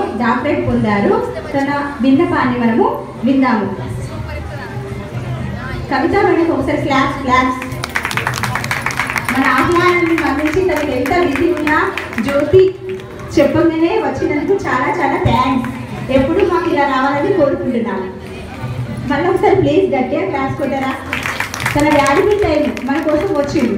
Doctorate పొందారు. తన విన్నపాన్ని మనము విందాము. కవిత మేడం ఒకసారి క్లాప్స్ క్లాప్స్. మన ఆహ్వానాన్ని గమనించి తనకి ఎంత బిజీ ఉన్నా జ్యోతి చెప్పగానే వచ్చినందుకు చాలా చాలా థ్యాంక్స్. ఎప్పుడు మాకు ఇలా రావాలని కోరుకుంటున్నాము. మళ్ళీ ఒకసారి ప్లీజ్ గట్టిగా క్లాస్ కొట్టారా. తన వాల్యుబుల్ టైం మన కోసం వచ్చిండు.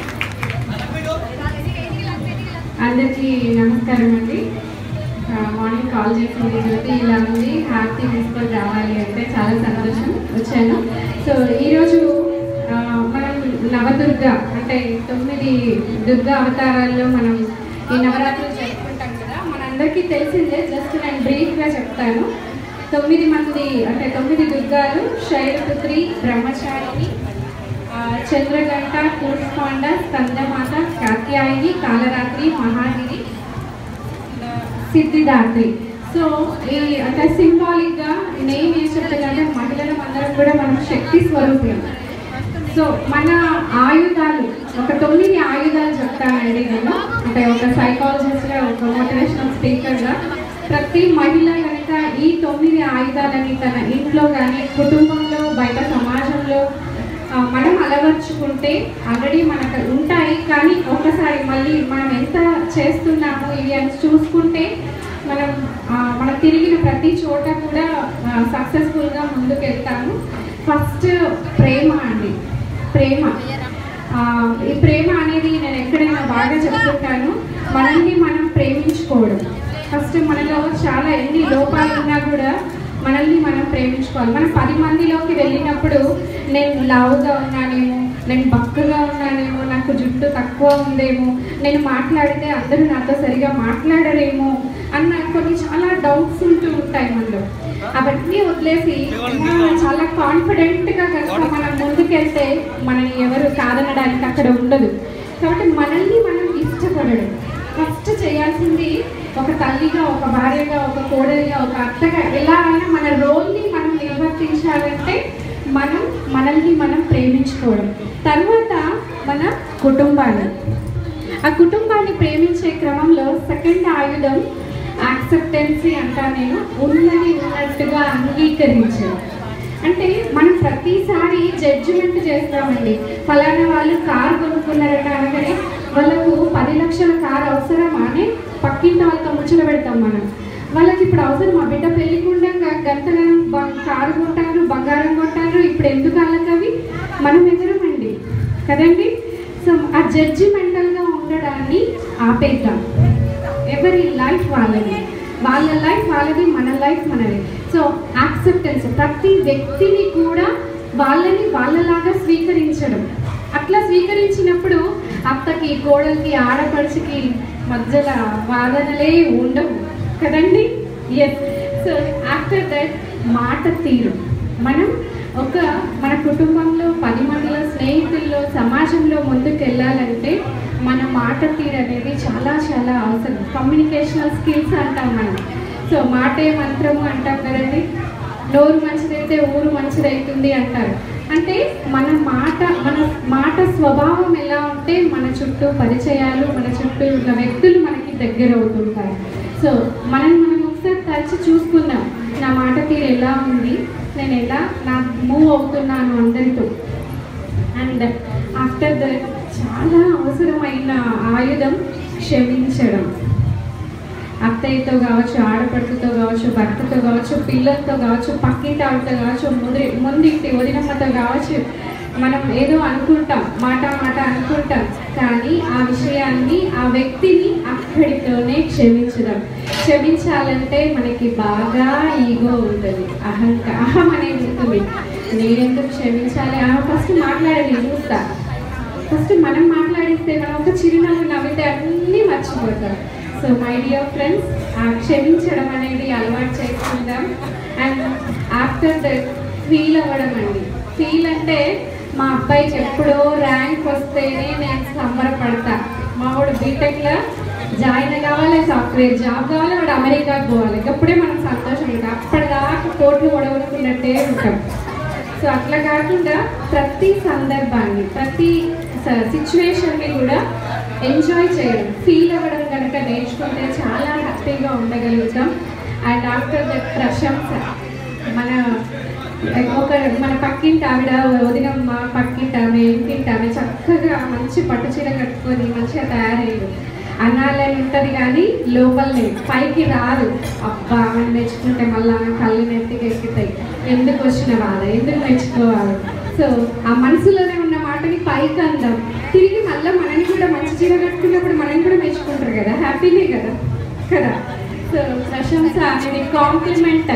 అందరికీ నమస్కారం అండి. మార్నింగ్ కాల్ చేసింది జ్యోతి ఇలా ఉంది, హారతి తీసుకొని రావాలి అంటే చాలా సంతోషం వచ్చాను. సో ఈరోజు మనం నవదుర్గ అంటే 9 దుర్గా అవతారాల్లో మనం ఈ నవరాత్రులు జరుపుకుంటాం కదా. మనందరికీ తెలిసిందే, జస్ట్ నేను బ్రీఫ్గా చెప్తాను. 9 మంది అంటే 9 దుర్గాలు: శైలపుత్రి, బ్రహ్మచారిణి, చంద్రగంట, కూర్స్కొండ, స్కందమాత, కాత్యాయని, కాలరాత్రి, మహాగిరి, సిద్ధిదాత్రి. సో ఈ అంటే సింబాలిక్గా నేను ఏం చెప్తానంటే మహిళల అందరం కూడా మనం శక్తి స్వరూపులం. సో మన ఆయుధాలు ఒక 9 ఆయుధాలు చెప్తానండి నేను. అంటే ఒక సైకాలజిస్ట్గా, ఒక మోటివేషనల్ స్పీకర్గా ప్రతి మహిళ కనుక ఈ 9 ఆయుధాలని తన ఇంట్లో కానీ, కుటుంబంలో, బయట సమాజంలో మనం అలవర్చుకుంటే ఆల్రెడీ మనకు ఉంటాయి. కానీ ఒకసారి మళ్ళీ మనం ఎంత చేస్తున్నామో ఇవి అని చూసుకుంటే మనం తిరిగిన ప్రతి చోట కూడా సక్సెస్ఫుల్గా ముందుకు వెళ్తాము. ఫస్ట్ ప్రేమ అండి. ప్రేమ, ఈ ప్రేమ అనేది నేను ఎక్కడైనా బాగా చెప్తుంటాను. మనల్ని మనం ప్రేమించుకోవడం. ఫస్ట్ మనలో చాలా ఎన్ని లోపాలు ఉన్నా కూడా మనల్ని మనం ప్రేమించుకోవాలి. మనం 10 మందిలోకి వెళ్ళినప్పుడు నేను లావుగా ఉన్నానేమో, నేను బక్కగా ఉన్నానేమో, నాకు జుట్టు తక్కువ ఉందేమో, నేను మాట్లాడితే అందరూ నాతో సరిగా మాట్లాడరేమో అన్న కొన్ని చాలా డౌట్స్ ఉంటూ ఉంటాయి మనలో. అవన్నీ వదిలేసి చాలా కాన్ఫిడెంట్గా కనుక మనం ముందుకెళ్తే మనని ఎవరు కాదనడానికి అక్కడ ఉండదు. కాబట్టి మనల్ని మనం ఇష్టపడడం ఫస్ట్ చేయాల్సింది. ఒక తల్లిగా, ఒక భార్యగా, ఒక కోడలిగా, ఒక అత్తగా ఎలా అయినా మన రోల్ని మనం నిర్వర్తించాలంటే మనల్ని మనం ప్రేమించుకోవడం. తర్వాత మన కుటుంబాన్ని ప్రేమించే క్రమంలో సెకండ్ ఆయుధం యాక్సెప్టెన్సీ అంటా నేను. ఉన్నది ఉన్నట్టుగా అంగీకరించడం. అంటే మనం ప్రతిసారి జడ్జిమెంట్ చేస్తామండి. ఫలానా వాళ్ళు కారు కొనుక్కున్నారట అనగానే వాళ్ళకు 10 లక్షల కారు అవసరమా అని పక్కింటి వాళ్ళతో ముచ్చట పెడతాం మనం. వాళ్ళకి ఇప్పుడు అవసరం, మా బిడ్డ పెళ్ళికుండగా గంతగనం కారు కొంటారు, బంగారం కొంటారు, ఇప్పుడు ఎందుకు వాళ్ళకి అవి? మనం ఎదురమండి కదండి. సో ఆ జడ్జిమెంటల్గా ఉండడాన్ని ఆపేద్దాం. ఎవరి లైఫ్ వాళ్ళది, వాళ్ళ లైఫ్ వాళ్ళది, మన లైఫ్ మనది. సో యాక్సెప్టెన్స్, ప్రతి వ్యక్తిని కూడా వాళ్ళని వాళ్ళలాగా స్వీకరించడం. అట్లా స్వీకరించినప్పుడు అత్తకి, కోడలికి, ఆడపడుచుకి మధ్యలో వాదనలే ఉండవు కదండి. ఎస్. సో ఆఫ్టర్ దట్ మాట తీరు. మనం మన కుటుంబంలో, 10 మందిలో, స్నేహితుల్లో, సమాజంలో ముందుకు వెళ్ళాలంటే మన మాట తీరు అనేది చాలా చాలా అవసరం. కమ్యూనికేషనల్ స్కిల్స్ అంటాం మనం. సో మాటే మంత్రము అంటాం కదండి. నోరు మంచిదైతే ఊరు మంచిదవుతుంది అంటారు. అంటే మన మాట స్వభావం ఎలా ఉంటే మన చుట్టూ పరిచయాలు, మన చుట్టూ ఉన్న వ్యక్తులు మనకి దగ్గర అవుతుంటారు. సో మనం ఒకసారి తరచి చూసుకుందాం, నా మాట తీరు ఎలా ఉంది, నేను ఎలా మూవ్ అవుతున్నాను అందరితో. అండ్ ఆఫ్టర్ దట్ చాలా అవసరమైన ఆయుధం క్షమించడం. అత్తయ్యతో కావచ్చు, ఆడపడుతుతో కావచ్చు, భర్తతో కావచ్చు, పిల్లలతో కావచ్చు, పక్కింటి ఆవిడతో కావచ్చు, ముందింటి వదినమ్మతో కావచ్చు. మనం ఏదో అనుకుంటాం, మాట అనుకుంటాం, కానీ ఆ విషయాన్ని, ఆ వ్యక్తిని అక్కడితోనే క్షమించాలంటే మనకి బాగా ఈగో ఉంటుంది, అహం అనేది ఉంటుంది. నేనెందుకు క్షమించాలి? ఫస్ట్ మాట్లాడేది చూస్తా. ఫస్ట్ మనం మాట్లాడిస్తే, మనం ఒక చిరునవ్వు నవ్వితే అన్నీ మర్చిపోతాం. సో మై డియర్ ఫ్రెండ్స్, క్షమించడం అనేది అలవాటు చేసుకుందాం. అండ్ ఆఫ్టర్ దట్ ఫీల్ అవ్వడం అండి. ఫీల్ అంటే మా అబ్బాయికి ఎప్పుడో ర్యాంక్ వస్తేనే నేను సంబరపడతా. మా వాడు బీటెక్లో జాయిన్ కావాలి, సాఫ్ట్వేర్ జాబ్ కావాలి, వాడు అమెరికాకు పోవాలి, అప్పుడే మనం సంతోషం ఉంటాం. అప్పటిదాకా కోట్లు ఒడవనుకున్నట్టే ఉంటాం. సో అట్లా కాకుండా ప్రతి సందర్భాన్ని, ప్రతి సిచ్యువేషన్ని కూడా ఎంజాయ్ చేయడం, ఫీల్ అవ్వడం కనుక నేర్చుకుంటే చాలా హ్యాపీగా ఉండగలుగుతాం. అండ్ ఆఫ్టర్ దట్ ప్రశంస. మన పక్కింటి ఆవిడ వదినమ్మ, పక్కింటి ఆమె, ఇంటింటి ఆమె చక్కగా మంచి పట్టు చీర కట్టుకొని మంచిగా తయారయ్యారు అనాలని ఉంటుంది కానీ లోపల లేదు, పైకి రాదు. అబ్బా అని మెచ్చుకుంటే మళ్ళీ కళ్ళు నెత్తికి ఎక్కుతాయి, ఎందుకు వచ్చిన బాధ, ఎందుకు మెచ్చుకోవాలి. సో ఆ మనసులోనే ఉన్న మాటని పైకి అందాం, తిరిగి మళ్ళీ మనని కూడా మంచి చీర కట్టుకున్నప్పుడు మనని కూడా మెచ్చుకుంటారు కదా, హ్యాపీనే కదా కదా. సో ప్రశంస అనేది కాంప్లిమెంట్.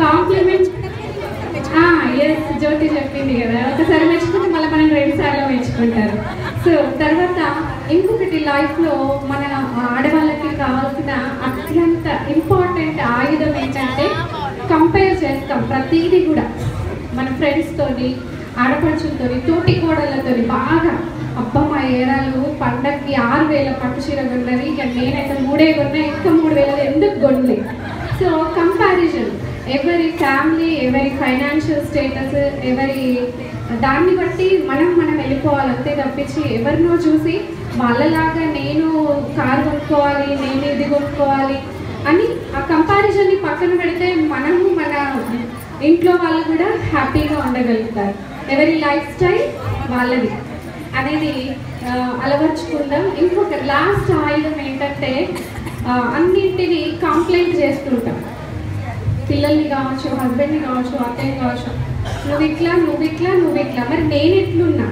ఎస్, జ్యోతి చెప్పింది కదా, ఒకసారి మెచ్చుకుంటే మళ్ళీ మనం 2 సార్లు మెచ్చుకుంటారు. సో తర్వాత ఇంకొకటి లైఫ్లో మన ఆడవాళ్ళకి కావాల్సిన అత్యంత ఇంపార్టెంట్ ఆయుధం ఏంటంటే కంపేర్ చేస్తాం ప్రతిదీ కూడా. మన ఫ్రెండ్స్తోని, ఆడపడుచులతో, తోటి కోడళ్ళతో బాగా అబ్బా మా ఏరాలు పండగకి 6,000 పట్టు చీర కొన్నది, ఇక నేనైతే 3 కొన్నా, ఇంకా 3,000 ఎందుకు కొనలే. సో కంపారిజన్, ఎవరి ఫ్యామిలీ, ఎవరి ఫైనాన్షియల్ స్టేటస్, ఎవరి దాన్ని బట్టి మనం వెళ్ళిపోవాలి అంతే తప్పించి ఎవరినో చూసి వాళ్ళలాగా నేను కారు కొనుక్కోవాలి, నేను ఇది కొనుక్కోవాలి అని ఆ కంపారిజన్ని పక్కన పెడితే మనము మన ఇంట్లో వాళ్ళు కూడా హ్యాపీగా ఉండగలుగుతారు. ఎవరి లైఫ్ స్టైల్ వాళ్ళది అనేది అలవర్చుకుందాం. ఇంకొక లాస్ట్ ఆయుధం ఏంటంటే అన్నింటినీ కంప్లైంట్ చేస్తుంటాం. పిల్లల్ని కావచ్చు, హస్బెండ్ని కావచ్చు, అత్తయ్యని కావచ్చు, నువ్వు ఇట్లా, మరి నేను ఎట్లున్నా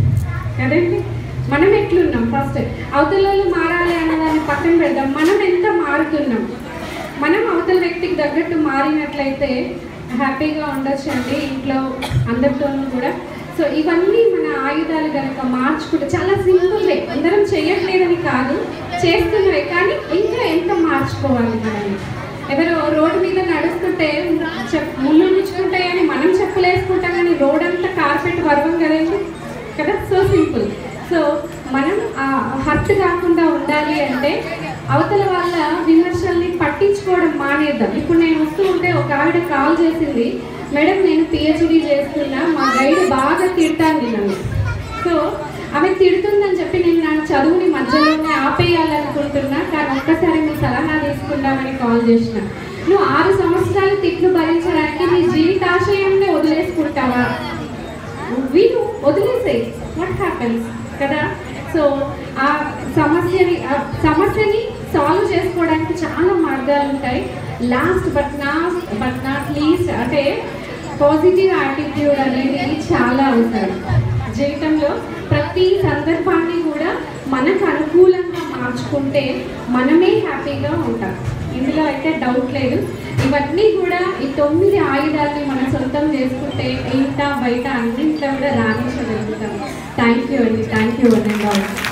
కదండి. మనం ఎట్లున్నాం, ఫస్ట్ అవతల మారాలి అన్నదాన్ని పక్కన పెడదాం. మనం ఎంత మారుతున్నాం, మనం అవతల వ్యక్తికి తగ్గట్టు మారినట్లయితే హ్యాపీగా ఉండొచ్చు అండి ఇంట్లో అందరితోనూ కూడా. సో ఇవన్నీ మన ఆయుధాలు కనుక మార్చుకుంటే చాలా సింపుల్వే, అందరం చేయట్లేదని కాదు, చేస్తున్నవే, కానీ ఇంకా ఎంత మార్చుకోవాలి మనల్ని. ఎవరో రోడ్డు మీద నడుస్తుంటే ముళ్ళు నిచ్చుకుంటాయని మనం చెప్పులేసుకుంటాం, కానీ రోడ్ అంతా కార్పెట్ వర్వం కదండి కదా. So simple. సో మనం హర్ట్ కాకుండా ఉండాలి అంటే అవతల వాళ్ళ విమర్శల్ని పట్టించుకోవడం మానేద్దాం. ఇప్పుడు నేను వస్తూ ఉంటే ఒక ఆవిడ కాల్ చేసింది, మేడం నేను PhD చేస్తున్నా, మా గైడ్ బాగా తిడతాను నన్ను. సో ఆమె తిడుతుందని చెప్పి నేను నా చదువుని మధ్యలోనే ఆపేయాలనుకుంటున్నా, కానీ ఒక్కసారి మీ సలహా తీసుకుందామని కాల్ చేసిన. నువ్వు 6 సంవత్సరాలు తిట్లు భరించడానికి నీ జీవితాశయాన్ని వదిలేసుకుంటావా? వీళ్ళు వదిలేసేయి, వాట్ హ్యాపెన్స్ కదా. సో ఆ సమస్యని సాల్వ్ చేసుకోవడానికి చాలా మార్గాలు ఉంటాయి. లాస్ట్ బట్ నాట్ లీస్ట్ అంటే పాజిటివ్ యాటిట్యూడ్ అనేది చాలా అవసరం జీవితంలో. ప్రతి సందర్భాన్ని కూడా మనకు అనుకూలంగా మార్చుకుంటే మనమే హ్యాపీగా ఉంటాం, ఇందులో అయితే డౌట్ లేదు. ఇవన్నీ కూడా ఈ 9 ఆయుధాలని మనం సొంతం చేసుకుంటే ఇంట బయట అన్నింట్లో కూడా రాణించగలుగుతాం. థ్యాంక్ యూ అండి, థ్యాంక్ యూ.